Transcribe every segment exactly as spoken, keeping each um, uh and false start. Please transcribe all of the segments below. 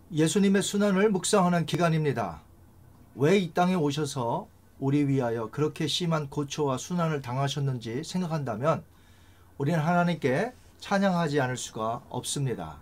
예수님의 순환을 묵상하는 기간입니다. 왜 이 땅에 오셔서 우리 위하여 그렇게 심한 고초와 순환을 당하셨는지 생각한다면 우리는 하나님께 찬양하지 않을 수가 없습니다.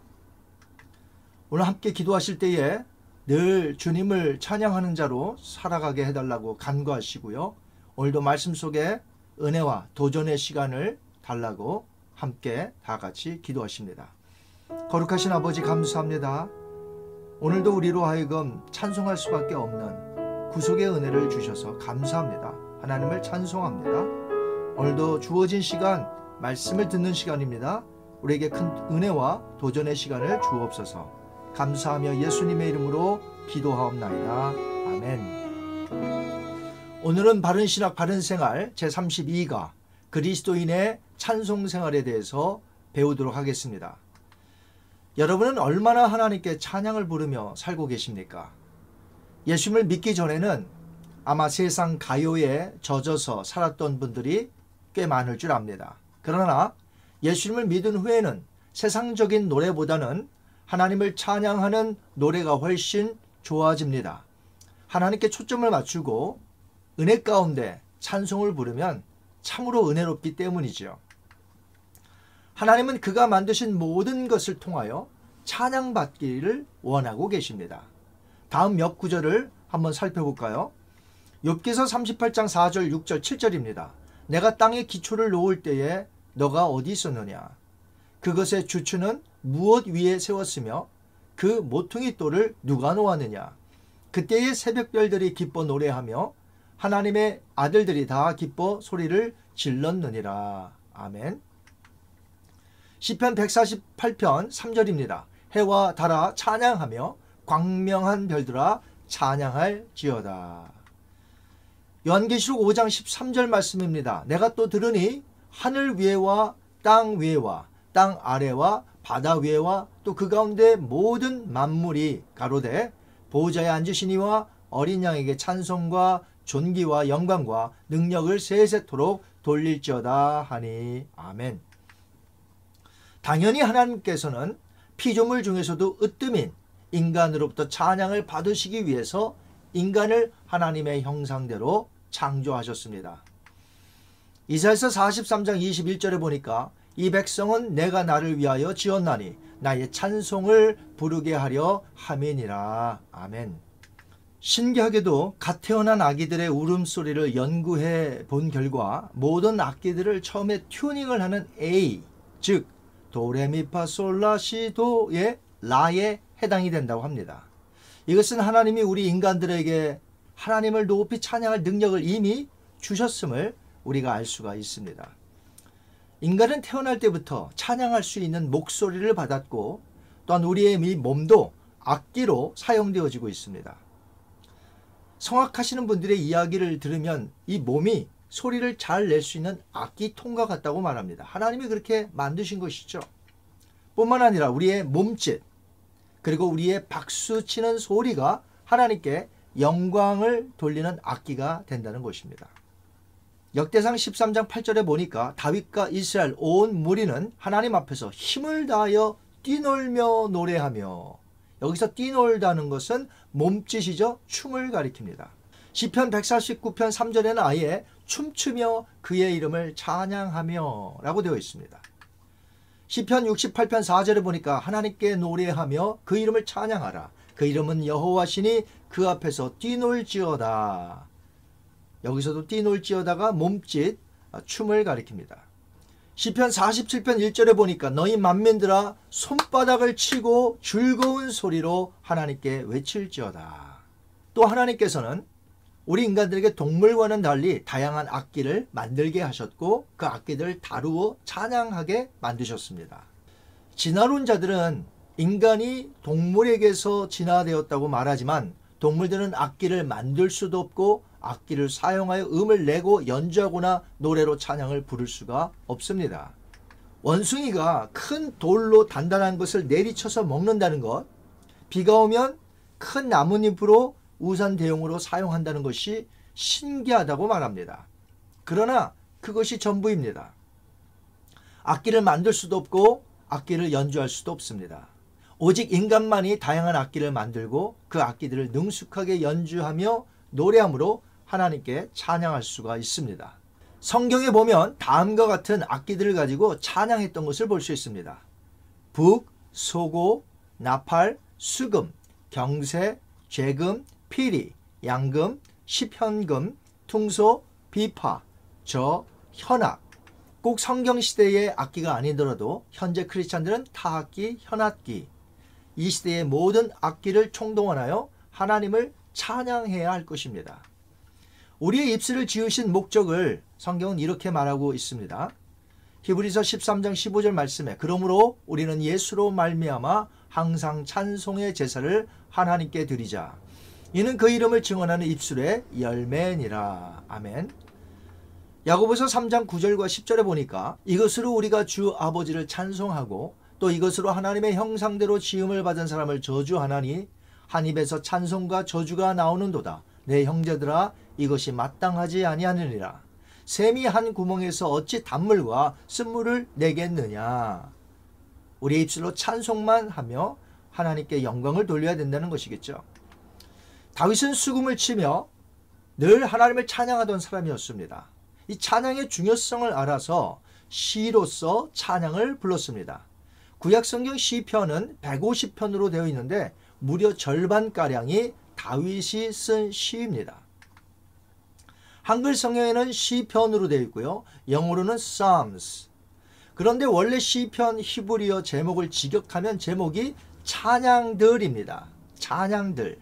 오늘 함께 기도하실 때에 늘 주님을 찬양하는 자로 살아가게 해달라고 간구하시고요. 오늘도 말씀 속에 은혜와 도전의 시간을 달라고 함께 다 같이 기도하십니다. 거룩하신 아버지 감사합니다. 오늘도 우리로 하여금 찬송할 수밖에 없는 구속의 은혜를 주셔서 감사합니다. 하나님을 찬송합니다. 오늘도 주어진 시간 말씀을 듣는 시간입니다. 우리에게 큰 은혜와 도전의 시간을 주옵소서. 감사하며 예수님의 이름으로 기도하옵나이다. 아멘. 오늘은 바른 신학 바른 생활 제삼십이 가 그리스도인의 찬송 생활에 대해서 배우도록 하겠습니다. 여러분은 얼마나 하나님께 찬양을 부르며 살고 계십니까? 예수님을 믿기 전에는 아마 세상 가요에 젖어서 살았던 분들이 꽤 많을 줄 압니다. 그러나 예수님을 믿은 후에는 세상적인 노래보다는 하나님을 찬양하는 노래가 훨씬 좋아집니다. 하나님께 초점을 맞추고 은혜 가운데 찬송을 부르면 참으로 은혜롭기 때문이죠. 하나님은 그가 만드신 모든 것을 통하여 찬양받기를 원하고 계십니다. 다음 몇 구절을 한번 살펴볼까요? 욥기서 삼십팔 장 사 절 육 절 칠 절입니다. 내가 땅에 기초를 놓을 때에 너가 어디 있었느냐? 그것의 주추는 무엇 위에 세웠으며 그 모퉁이 돌을 누가 놓았느냐? 그때의 새벽별들이 기뻐 노래하며 하나님의 아들들이 다 기뻐 소리를 질렀느니라. 아멘. 시편 백사십팔 편 삼 절입니다. 해와 달아 찬양하며 광명한 별들아 찬양할지어다. 요한계시록 오 장 십삼 절 말씀입니다. 내가 또 들으니 하늘 위에와 땅 위에와 땅 아래와 바다 위에와 또 그 가운데 모든 만물이 가로되 보호자에 앉으신 이와 어린 양에게 찬송과 존귀와 영광과 능력을 세세토록 돌릴지어다 하니. 아멘. 당연히 하나님께서는 피조물 중에서도 으뜸인 인간으로부터 찬양을 받으시기 위해서 인간을 하나님의 형상대로 창조하셨습니다. 이사야서 사십삼 장 이십일 절에 보니까 이 백성은 내가 나를 위하여 지었나니 나의 찬송을 부르게 하려 함이니라. 아멘. 신기하게도 갓 태어난 아기들의 울음소리를 연구해 본 결과 모든 악기들을 처음에 튜닝을 하는 A, 즉 도레미파솔라시도의 라에 해당이 된다고 합니다. 이것은 하나님이 우리 인간들에게 하나님을 높이 찬양할 능력을 이미 주셨음을 우리가 알 수가 있습니다. 인간은 태어날 때부터 찬양할 수 있는 목소리를 받았고 또한 우리의 몸도 악기로 사용되어지고 있습니다. 성악하시는 분들의 이야기를 들으면 이 몸이 소리를 잘 낼 수 있는 악기통과 같다고 말합니다. 하나님이 그렇게 만드신 것이죠. 뿐만 아니라 우리의 몸짓 그리고 우리의 박수치는 소리가 하나님께 영광을 돌리는 악기가 된다는 것입니다. 역대상 십삼 장 팔 절에 보니까 다윗과 이스라엘 온 무리는 하나님 앞에서 힘을 다하여 뛰놀며 노래하며, 여기서 뛰놀다는 것은 몸짓이죠. 춤을 가리킵니다. 시편 백사십구 편 삼 절에는 아예 춤추며 그의 이름을 찬양하며 라고 되어 있습니다. 시편 육십팔 편 사 절에 보니까 하나님께 노래하며 그 이름을 찬양하라. 그 이름은 여호와시니 그 앞에서 뛰놀지어다. 여기서도 뛰놀지어다가 몸짓, 춤을 가리킵니다. 시편 사십칠 편 일 절에 보니까 너희 만민들아 손바닥을 치고 즐거운 소리로 하나님께 외칠지어다. 또 하나님께서는 우리 인간들에게 동물과는 달리 다양한 악기를 만들게 하셨고 그 악기들을 다루어 찬양하게 만드셨습니다. 진화론자들은 인간이 동물에게서 진화되었다고 말하지만 동물들은 악기를 만들 수도 없고 악기를 사용하여 음을 내고 연주하거나 노래로 찬양을 부를 수가 없습니다. 원숭이가 큰 돌로 단단한 것을 내리쳐서 먹는다는 것, 비가 오면 큰 나뭇잎으로 우산 대용으로 사용한다는 것이 신기하다고 말합니다. 그러나 그것이 전부입니다. 악기를 만들 수도 없고 악기를 연주할 수도 없습니다. 오직 인간만이 다양한 악기를 만들고 그 악기들을 능숙하게 연주하며 노래함으로 하나님께 찬양할 수가 있습니다. 성경에 보면 다음과 같은 악기들을 가지고 찬양했던 것을 볼 수 있습니다. 북, 소고, 나팔, 수금, 경세, 재금, 피리, 양금, 시편금, 퉁소, 비파, 저, 현악. 꼭 성경시대의 악기가 아니더라도 현재 크리스찬들은 타악기, 현악기, 이 시대의 모든 악기를 총동원하여 하나님을 찬양해야 할 것입니다. 우리의 입술을 지으신 목적을 성경은 이렇게 말하고 있습니다. 히브리서 십삼 장 십오 절 말씀에 그러므로 우리는 예수로 말미암아 항상 찬송의 제사를 하나님께 드리자. 이는 그 이름을 증언하는 입술의 열매니라. 아멘. 야고보서 삼 장 구 절과 십 절에 보니까 이것으로 우리가 주 아버지를 찬송하고 또 이것으로 하나님의 형상대로 지음을 받은 사람을 저주하나니 한 입에서 찬송과 저주가 나오는도다. 내 형제들아 이것이 마땅하지 아니하느니라. 샘이 한 구멍에서 어찌 단물과 쓴물을 내겠느냐. 우리의 입술로 찬송만 하며 하나님께 영광을 돌려야 된다는 것이겠죠. 다윗은 수금을 치며 늘 하나님을 찬양하던 사람이었습니다. 이 찬양의 중요성을 알아서 시로서 찬양을 불렀습니다. 구약성경 시편은 백오십 편으로 되어 있는데 무려 절반가량이 다윗이 쓴 시입니다. 한글 성경에는 시편으로 되어 있고요. 영어로는 Psalms. 그런데 원래 시편 히브리어 제목을 직역하면 제목이 찬양들입니다. 찬양들.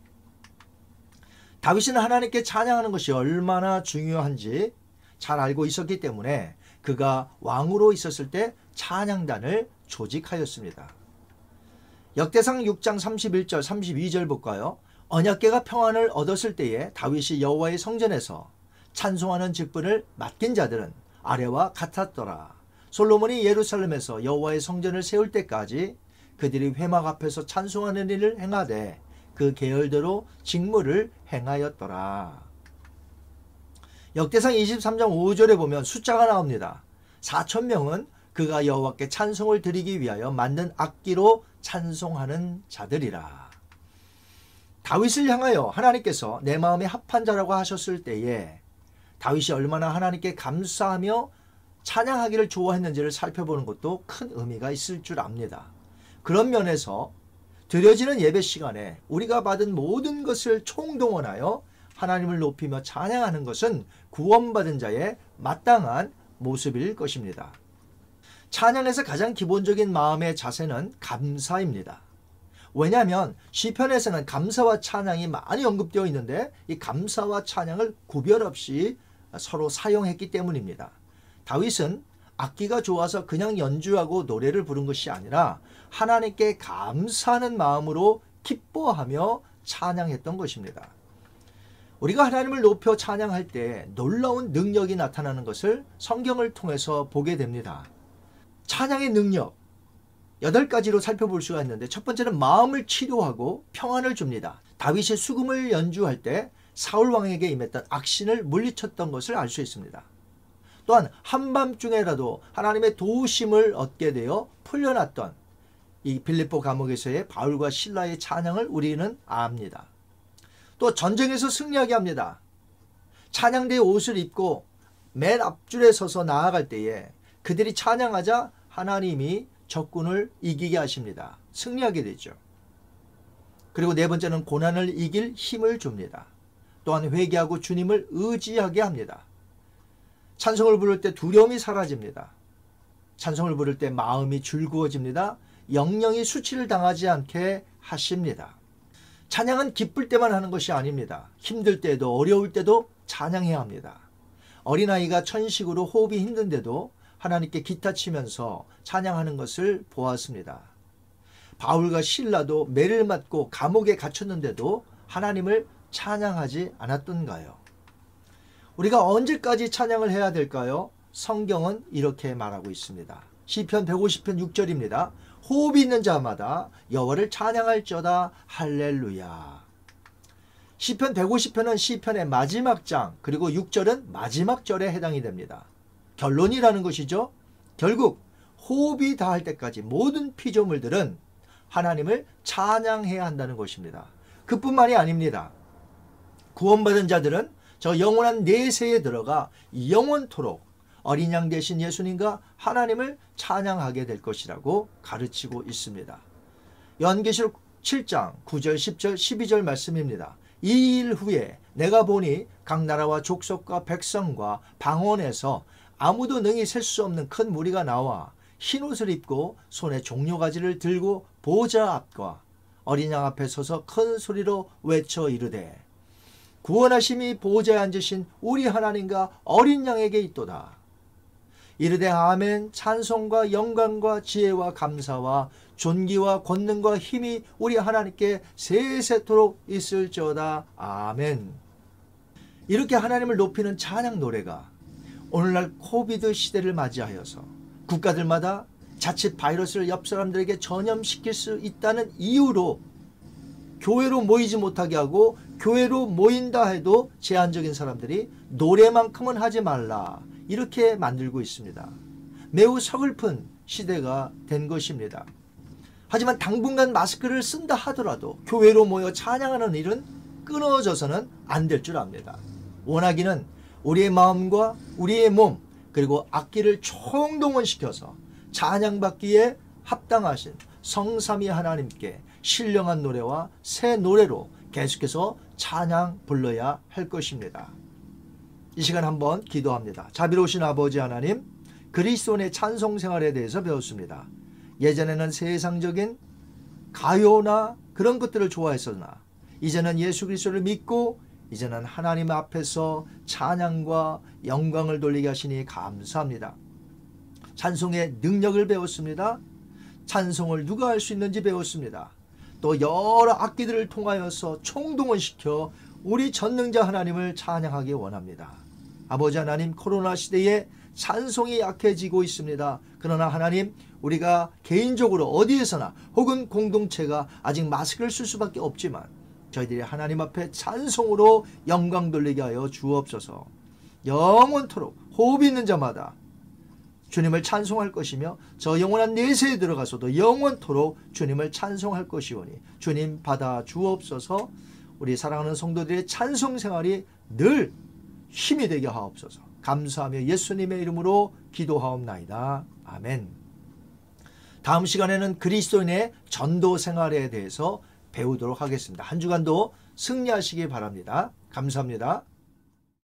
다윗은 하나님께 찬양하는 것이 얼마나 중요한지 잘 알고 있었기 때문에 그가 왕으로 있었을 때 찬양단을 조직하였습니다. 역대상 육 장 삼십일 절 삼십이 절 볼까요? 언약궤가 평안을 얻었을 때에 다윗이 여호와의 성전에서 찬송하는 직분을 맡긴 자들은 아래와 같았더라. 솔로몬이 예루살렘에서 여호와의 성전을 세울 때까지 그들이 회막 앞에서 찬송하는 일을 행하되 그 계열대로 직무를 행하였더라. 역대상 이십삼 장 오 절에 보면 숫자가 나옵니다. 사천 명은 그가 여호와께 찬송을 드리기 위하여 만든 악기로 찬송하는 자들이라. 다윗을 향하여 하나님께서 내 마음에 합한 자라고 하셨을 때에 다윗이 얼마나 하나님께 감사하며 찬양하기를 좋아했는지를 살펴보는 것도 큰 의미가 있을 줄 압니다. 그런 면에서 드려지는 예배 시간에 우리가 받은 모든 것을 총동원하여 하나님을 높이며 찬양하는 것은 구원받은 자의 마땅한 모습일 것입니다. 찬양에서 가장 기본적인 마음의 자세는 감사입니다. 왜냐하면 시편에서는 감사와 찬양이 많이 언급되어 있는데 이 감사와 찬양을 구별 없이 서로 사용했기 때문입니다. 다윗은 악기가 좋아서 그냥 연주하고 노래를 부른 것이 아니라 하나님께 감사하는 마음으로 기뻐하며 찬양했던 것입니다. 우리가 하나님을 높여 찬양할 때 놀라운 능력이 나타나는 것을 성경을 통해서 보게 됩니다. 찬양의 능력 여덟 가지로 살펴볼 수가 있는데 첫 번째는 마음을 치료하고 평안을 줍니다. 다윗이 수금을 연주할 때 사울 왕에게 임했던 악신을 물리쳤던 것을 알 수 있습니다. 또한 한밤중에라도 하나님의 도우심을 얻게 되어 풀려났던 이 빌립보 감옥에서의 바울과 실라의 찬양을 우리는 압니다. 또 전쟁에서 승리하게 합니다. 찬양대의 옷을 입고 맨 앞줄에 서서 나아갈 때에 그들이 찬양하자 하나님이 적군을 이기게 하십니다. 승리하게 되죠. 그리고 네 번째는 고난을 이길 힘을 줍니다. 또한 회개하고 주님을 의지하게 합니다. 찬송을 부를 때 두려움이 사라집니다. 찬송을 부를 때 마음이 즐거워집니다. 영영이 수치를 당하지 않게 하십니다. 찬양은 기쁠 때만 하는 것이 아닙니다. 힘들 때도 어려울 때도 찬양해야 합니다. 어린아이가 천식으로 호흡이 힘든데도 하나님께 기타 치면서 찬양하는 것을 보았습니다. 바울과 실라도 매를 맞고 감옥에 갇혔는데도 하나님을 찬양하지 않았던가요? 우리가 언제까지 찬양을 해야 될까요? 성경은 이렇게 말하고 있습니다. 시편 백오십 편 육 절입니다. 호흡이 있는 자마다 여호와를 찬양할지어다 할렐루야. 시편 백오십 편은 시편의 마지막 장 그리고 육 절은 마지막 절에 해당이 됩니다. 결론이라는 것이죠. 결국 호흡이 닿을 때까지 모든 피조물들은 하나님을 찬양해야 한다는 것입니다. 그뿐만이 아닙니다. 구원받은 자들은 저 영원한 내세에 들어가 영원토록 어린 양 되신 예수님과 하나님을 찬양하게 될 것이라고 가르치고 있습니다. 요한계시록 칠 장 구 절 십 절 십이 절 말씀입니다. 이 일 후에 내가 보니 각 나라와 족속과 백성과 방언에서 아무도 능히 셀 수 없는 큰 무리가 나와 흰옷을 입고 손에 종려가지를 들고 보좌 앞과 어린 양 앞에 서서 큰 소리로 외쳐 이르되 구원하심이 보좌에 앉으신 우리 하나님과 어린 양에게 있도다. 이르되 아멘. 찬송과 영광과 지혜와 감사와 존귀와 권능과 힘이 우리 하나님께 세세토록 있을지어다. 아멘. 이렇게 하나님을 높이는 찬양 노래가 오늘날 코비드 시대를 맞이하여서 국가들마다 자칫 바이러스를 옆 사람들에게 전염시킬 수 있다는 이유로 교회로 모이지 못하게 하고 교회로 모인다 해도 제한적인 사람들이 노래만큼은 하지 말라 이렇게 만들고 있습니다. 매우 서글픈 시대가 된 것입니다. 하지만 당분간 마스크를 쓴다 하더라도 교회로 모여 찬양하는 일은 끊어져서는 안 될 줄 압니다. 원하기는 우리의 마음과 우리의 몸 그리고 악기를 총동원시켜서 찬양받기에 합당하신 성삼위 하나님께 신령한 노래와 새 노래로 계속해서 찬양 불러야 할 것입니다. 이 시간 한번 기도합니다. 자비로우신 아버지 하나님, 그리스도인의 찬송 생활에 대해서 배웠습니다. 예전에는 세상적인 가요나 그런 것들을 좋아했었으나 이제는 예수 그리스도를 믿고 이제는 하나님 앞에서 찬양과 영광을 돌리게 하시니 감사합니다. 찬송의 능력을 배웠습니다. 찬송을 누가 할 수 있는지 배웠습니다. 또 여러 악기들을 통하여서 총동원시켜 우리 전능자 하나님을 찬양하기 원합니다. 아버지 하나님, 코로나 시대에 찬송이 약해지고 있습니다. 그러나 하나님, 우리가 개인적으로 어디에서나 혹은 공동체가 아직 마스크를 쓸 수밖에 없지만 저희들이 하나님 앞에 찬송으로 영광 돌리게 하여 주옵소서. 영원토록 호흡이 있는 자마다 주님을 찬송할 것이며 저 영원한 내세에 들어가서도 영원토록 주님을 찬송할 것이오니 주님 받아 주옵소서. 우리 사랑하는 성도들의 찬송 생활이 늘 힘이 되게 하옵소서. 감사하며 예수님의 이름으로 기도하옵나이다. 아멘. 다음 시간에는 그리스도인의 전도 생활에 대해서 배우도록 하겠습니다. 한 주간도 승리하시기 바랍니다. 감사합니다.